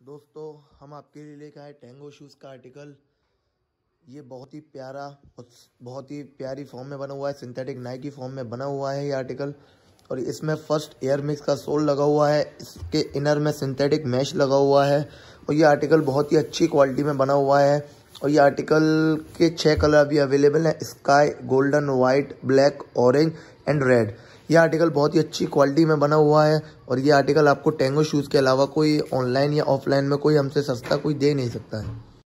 दोस्तों हम आपके लिए लेकर आए टैंगो शूज़ का आर्टिकल। ये बहुत ही प्यारा और बहुत ही प्यारी फॉर्म में बना हुआ है, सिंथेटिक नाइकी फॉर्म में बना हुआ है ये आर्टिकल। और इसमें फर्स्ट एयर मिक्स का सोल लगा हुआ है, इसके इनर में सिंथेटिक मैश लगा हुआ है और ये आर्टिकल बहुत ही अच्छी क्वालिटी में बना हुआ है। और ये आर्टिकल के 6 कलर भी अवेलेबल हैं, sky, golden, white, black, orange and red. ये आर्टिकल बहुत ही अच्छी क्वालिटी में बना हुआ है और ये आर्टिकल आपको टैंगो शूज़ के अलावा कोई ऑनलाइन या ऑफलाइन में कोई हमसे सस्ता कोई दे नहीं सकता है।